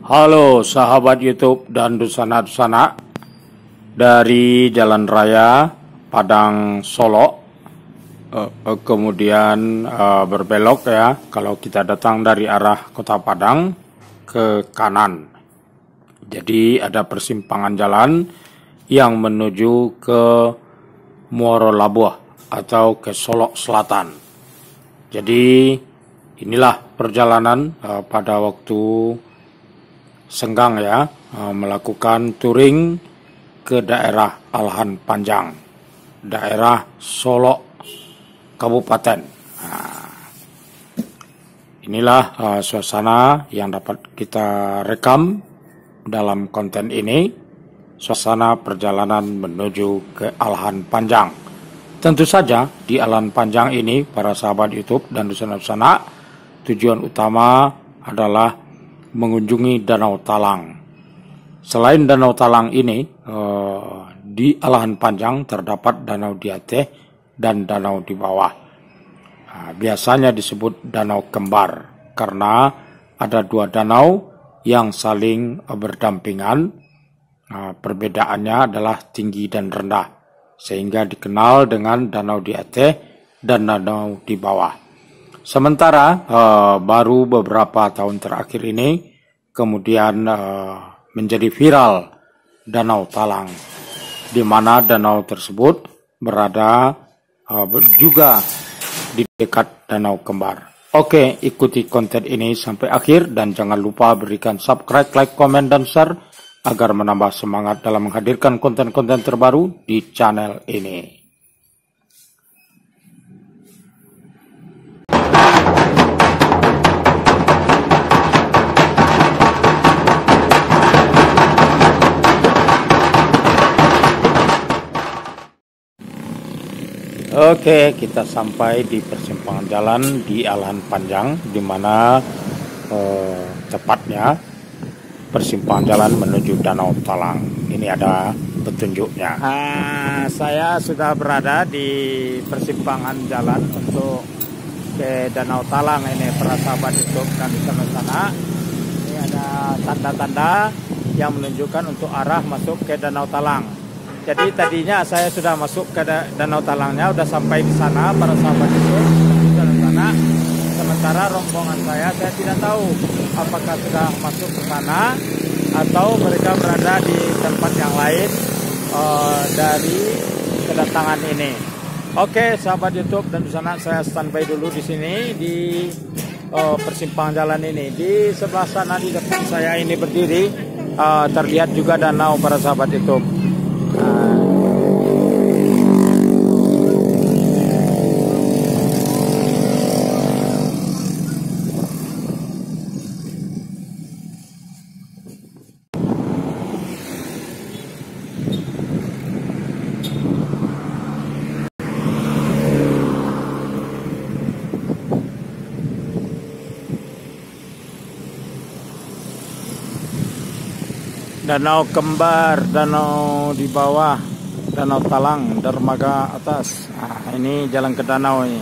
Halo sahabat YouTube dan Dusana-Dusana dari Jalan Raya Padang Solo, kemudian berbelok ya kalau kita datang dari arah Kota Padang ke kanan. Jadi ada persimpangan jalan yang menuju ke Muaro Labuh atau ke Solok Selatan. Jadi inilah perjalanan pada waktu senggang ya, melakukan touring ke daerah Alahan Panjang, daerah Solok Kabupaten. Inilah suasana yang dapat kita rekam dalam konten ini, suasana perjalanan menuju ke Alahan Panjang. Tentu saja di Alahan Panjang ini, para sahabat YouTube dan Dusana-Dusana, tujuan utama adalah mengunjungi Danau Talang. Selain Danau Talang ini, di Alahan Panjang terdapat Danau di Aceh dan Danau di Bawah. Biasanya disebut Danau Kembar karena ada dua danau yang saling berdampingan. Perbedaannya adalah tinggi dan rendah, sehingga dikenal dengan Danau di Aceh dan Danau di Bawah. Sementara baru beberapa tahun terakhir ini kemudian menjadi viral Danau Talang, di mana danau tersebut berada juga di dekat Danau Kembar. Oke, ikuti konten ini sampai akhir dan jangan lupa berikan subscribe, like, komen, dan share agar menambah semangat dalam menghadirkan konten-konten terbaru di channel ini. Oke, kita sampai di persimpangan jalan di Alahan Panjang, di mana tepatnya persimpangan jalan menuju Danau Talang. Ini ada petunjuknya. Saya sudah berada di persimpangan jalan untuk ke Danau Talang ini, para sahabat YouTube dan Dusana-Dusana. Ini ada tanda-tanda yang menunjukkan untuk arah masuk ke Danau Talang. Jadi tadinya saya sudah masuk ke Danau Talangnya, sudah sampai di sana para sahabat itu dan sana. Sementara rombongan saya tidak tahu apakah sudah masuk ke sana atau mereka berada di tempat yang lain dari kedatangan ini. Oke, sahabat YouTube dan Dusana, saya standby dulu di sini di persimpangan jalan ini. Di sebelah sana di depan saya ini berdiri terlihat juga danau, para sahabat YouTube. Danau Kembar, Danau di Bawah, Danau Talang, Dermaga atas. Ini jalan ke danau ini.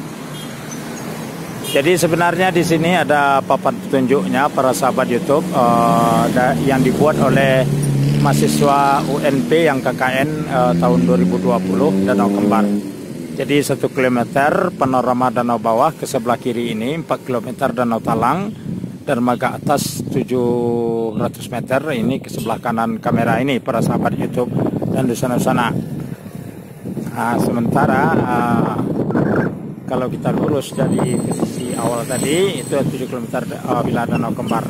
Jadi sebenarnya di sini ada papan petunjuknya, para sahabat YouTube, yang dibuat oleh mahasiswa UNP yang KKN tahun 2020, Danau Kembar. Jadi 1 km panorama Danau Bawah, ke sebelah kiri ini 4 km Danau Talang, dermaga atas 700 meter ini ke sebelah kanan kamera ini, para sahabat YouTube dan Dusana-Dusana. Sementara kalau kita lurus dari posisi awal tadi itu 7 km bila Danau Kembar.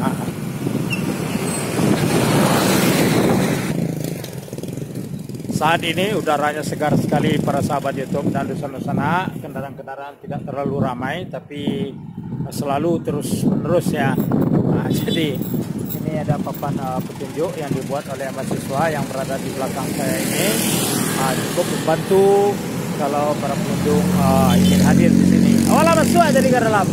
Saat ini udaranya segar sekali, para sahabat YouTube dan Dusana-Dusana. Kendaraan-kendaraan tidak terlalu ramai, tapi selalu terus-menerus ya. Jadi ini ada papan petunjuk yang dibuat oleh mahasiswa yang berada di belakang saya ini. Cukup membantu kalau para pengunjung ingin hadir di sini. Awalnya masuk aja di dalam.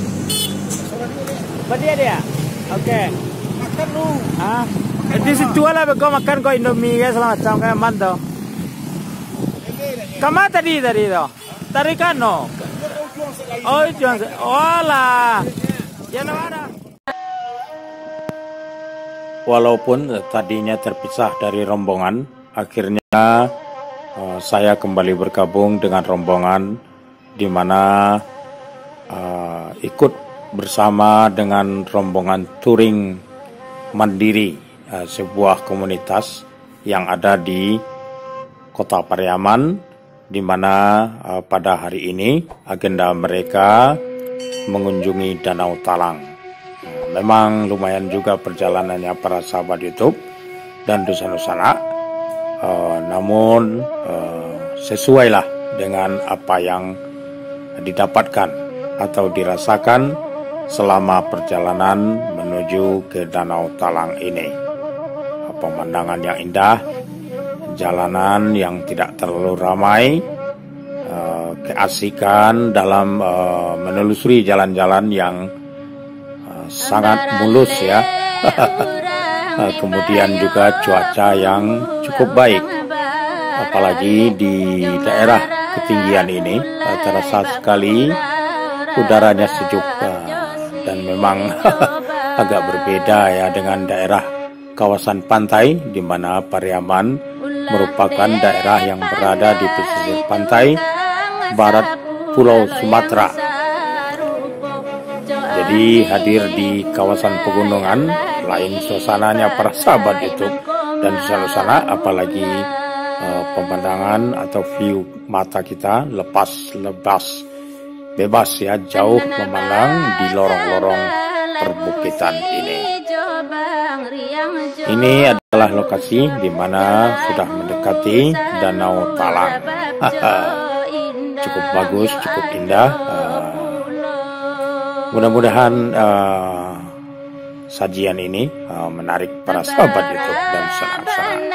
Dia. Oke. Makan lu. Di situ lah kau makan kau Indomie ya selama macam kayak mantau. Kama tadi tuh. Tarikan no. Oh, juang. Olah. Ya no ada. walaupun tadinya terpisah dari rombongan, akhirnya saya kembali bergabung dengan rombongan di mana ikut bersama dengan rombongan touring mandiri, sebuah komunitas yang ada di Kota Pariaman, di mana pada hari ini agenda mereka mengunjungi Danau Talang. Memang lumayan juga perjalanannya para sahabat YouTube dan Dusanusana, namun sesuailah dengan apa yang didapatkan atau dirasakan selama perjalanan menuju ke Danau Talang ini. Pemandangan yang indah, jalanan yang tidak terlalu ramai, keasikan dalam menelusuri jalan-jalan yang sangat mulus ya. Kemudian juga cuaca yang cukup baik, apalagi di daerah ketinggian ini terasa sekali udaranya sejuk dan memang agak berbeda ya dengan daerah kawasan pantai, di mana Pariaman merupakan daerah yang berada di pesisir pantai barat Pulau Sumatera. Jadi hadir di kawasan pegunungan, lain suasananya para sahabat YouTube dan Dusanusana, apalagi pemandangan atau view mata kita bebas ya, jauh memandang di lorong-lorong perbukitan ini. Ini adalah lokasi di mana sudah mendekati Danau Talang. Cukup bagus, cukup indah. Mudah-mudahan sajian ini menarik para sahabat YouTube dan Dusanusana.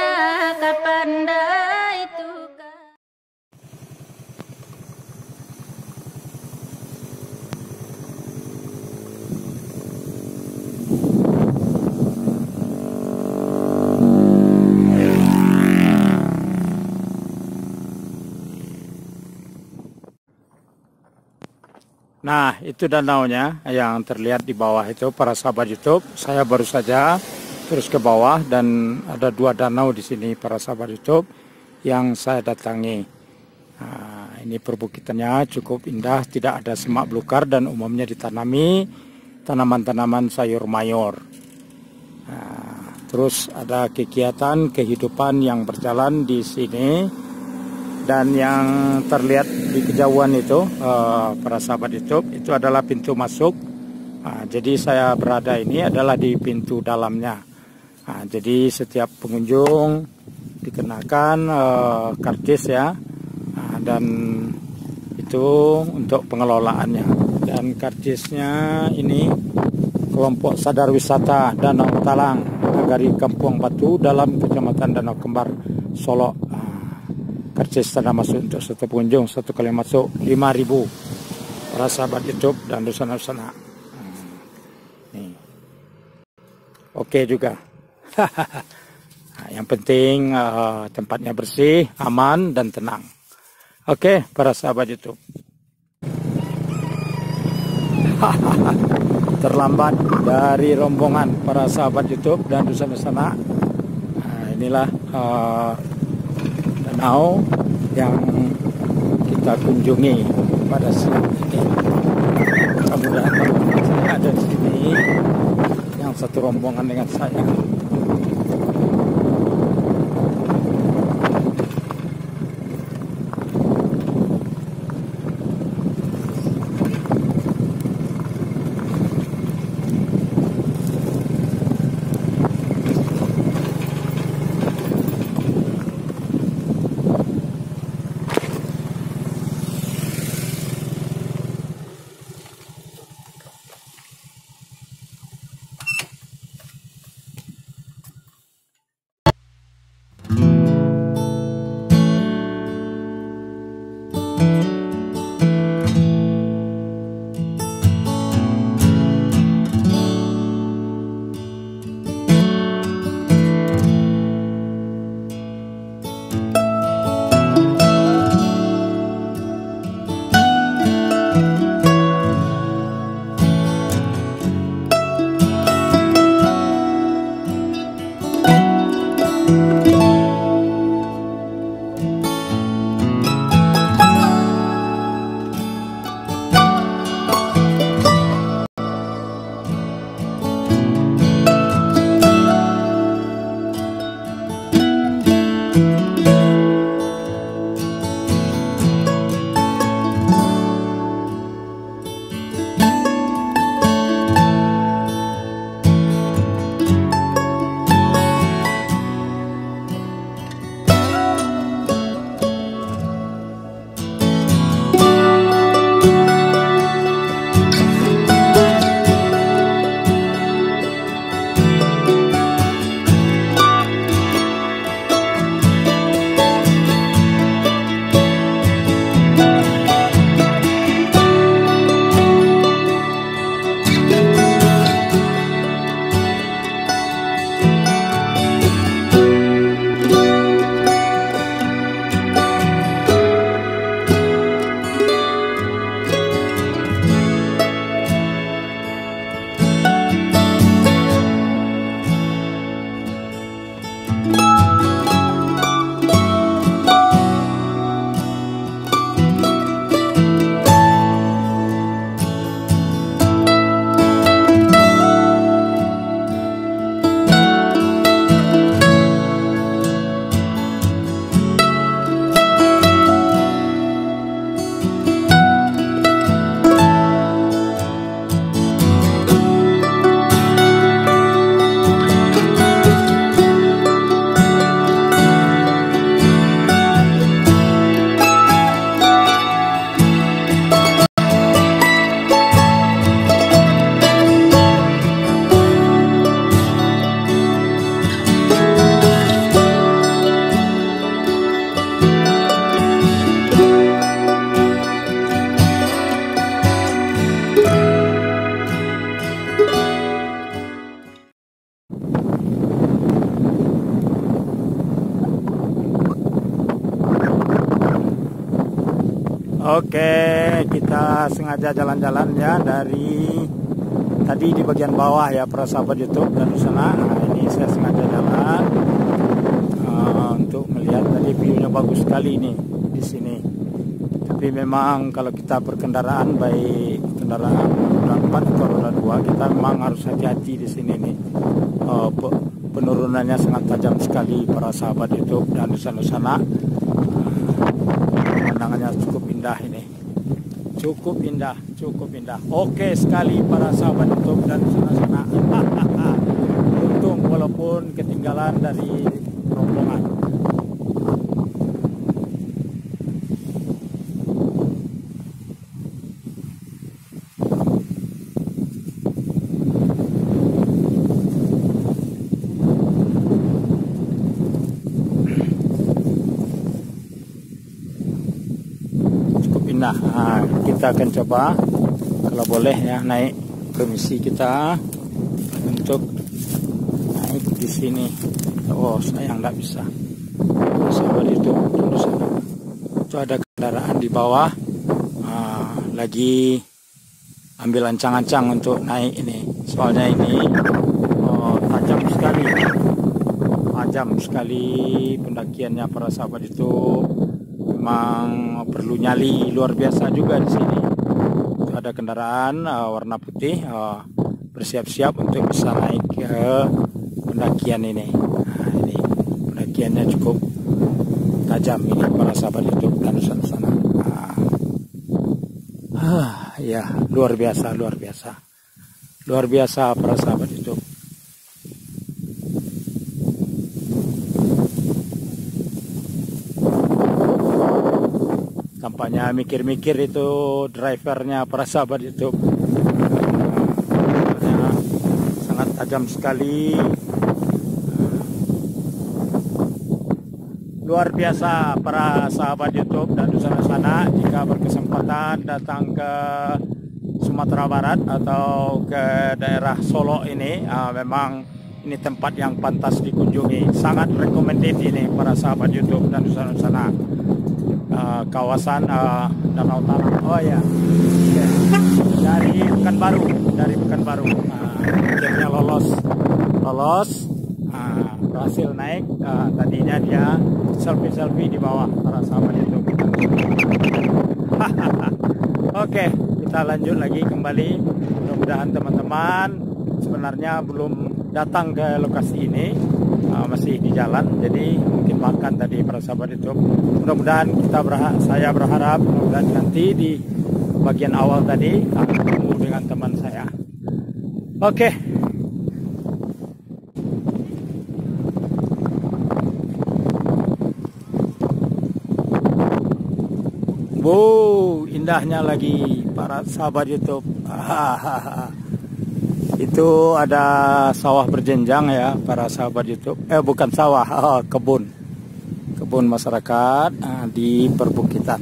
Nah, itu danaunya yang terlihat di bawah itu para sahabat YouTube. Saya baru saja terus ke bawah dan ada 2 danau di sini para sahabat YouTube yang saya datangi. Nah, ini perbukitannya cukup indah, tidak ada semak belukar dan umumnya ditanami tanaman-tanaman sayur mayur. Nah, terus ada kegiatan kehidupan yang berjalan di sini. Dan yang terlihat di kejauhan itu para sahabat YouTube itu adalah pintu masuk. Jadi saya berada ini adalah di pintu dalamnya. Jadi setiap pengunjung dikenakan karcis ya, dan itu untuk pengelolaannya. Dan karcisnya ini kelompok sadar wisata Danau Talang, Nagari Kampung Batu dalam Kecamatan Danau Kembar, Solo. Karcis tanda masuk untuk satu pengunjung, satu kali masuk 5.000 para sahabat YouTube dan Dusanusana. Nih. Oke juga. Nah, yang penting tempatnya bersih, aman dan tenang. Oke, para sahabat YouTube. Terlambat dari rombongan para sahabat YouTube dan Dusanusana. Nah, inilah danau yang kita kunjungi pada siang ini. Mudah-mudahan teman-teman saya ada di sini yang satu rombongan dengan saya. Oke, kita sengaja jalan-jalan ya dari tadi di bagian bawah ya para sahabat YouTube dan di sana. Nah, ini saya sengaja jalan untuk melihat tadi view-nya bagus sekali ini di sini. Tapi memang kalau kita berkendaraan baik kendaraan roda 4 atau roda 2 kita memang harus hati-hati di sini nih. Penurunannya sangat tajam sekali para sahabat YouTube dan di sana pemandangannya cukup indah ini. Cukup indah. Oke sekali para sahabat YouTube dan di sana. Untung walaupun ketinggalan dari rombongan. Nah, kita akan coba kalau boleh ya naik permisi kita untuk naik di sini. Oh sayang nggak bisa. Sahabat itu ada kendaraan di bawah lagi ambil ancang-ancang untuk naik ini. Soalnya ini tajam sekali pendakiannya para sahabat itu. Memang perlu nyali luar biasa juga di sini. Ada kendaraan warna putih bersiap-siap untuk bisa naik ke pendakian ini. Nah, ini pendakiannya cukup tajam ini para sahabat YouTube dan sana. Ya luar biasa para sahabat YouTube. Tampaknya mikir-mikir itu drivernya para sahabat YouTube. Sangat tajam sekali. Luar biasa para sahabat YouTube dan di sana jika berkesempatan datang ke Sumatera Barat atau ke daerah Solo ini, memang ini tempat yang pantas dikunjungi. Sangat recommended ini para sahabat YouTube dan di sana. Kawasan Danau Taram. Oh ya, dari Pekanbaru. Akhirnya lolos, berhasil naik. Tadinya dia selfie di bawah para sahabat itu. Oke, kita lanjut lagi kembali. Mudah-mudahan teman-teman sebenarnya belum datang ke lokasi ini. Masih di jalan, jadi mungkin makan tadi para sahabat itu. Mudah-mudahan saya berharap mudah-mudahan nanti di bagian awal tadi akan ketemu dengan teman saya. Oke. Wow, indahnya lagi para sahabat YouTube. Itu ada sawah berjenjang ya para sahabat YouTube. Bukan sawah, kebun masyarakat di perbukitan.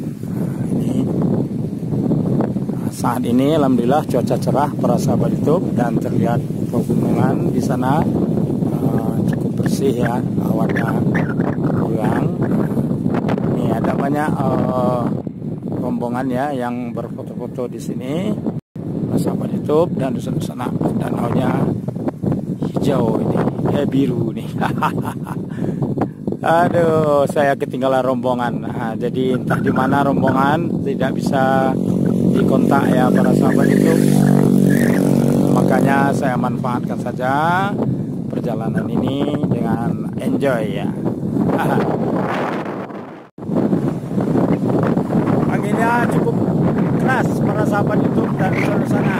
Saat ini alhamdulillah cuaca cerah para sahabat YouTube dan terlihat pegunungan di sana cukup bersih ya, awannya hilang. Ini ada banyak rombongan ya yang berfoto-foto di sini. Sahabat YouTube dan di sana danaunya hijau ini, biru nih. Aduh, saya ketinggalan rombongan. Jadi entah di mana rombongan tidak bisa dikontak ya para sahabat YouTube. Makanya saya manfaatkan saja perjalanan ini dengan enjoy ya. Anginnya cukup keras para sahabat YouTube dan di sana.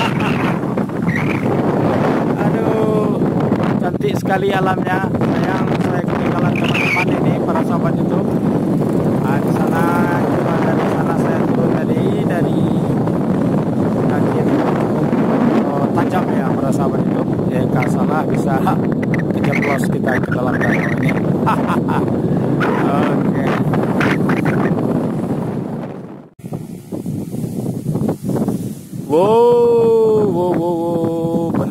Aduh, cantik sekali alamnya. Sayang saya ketinggalan teman-teman ini para sahabat YouTube. Di sana dari sana saya turun tadi dari kaki tajam ya para sahabat YouTube. Jika salah bisa kejeblos kita ke dalam danau ini. Oke. Wow,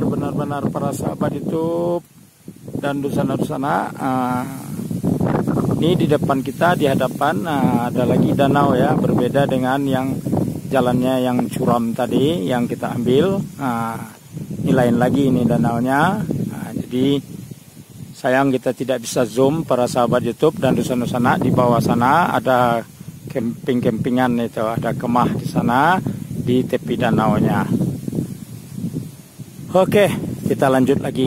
benar-benar para sahabat YouTube dan di sana Ini di depan kita, di hadapan ada lagi danau ya, berbeda dengan yang jalannya yang curam tadi yang kita ambil. Ini lain lagi ini danaunya. Jadi sayang kita tidak bisa zoom para sahabat YouTube dan Dusun-Nusana. Di bawah sana ada camping-campingan itu, ada kemah di sana di tepi danaunya. Oke, kita lanjut lagi.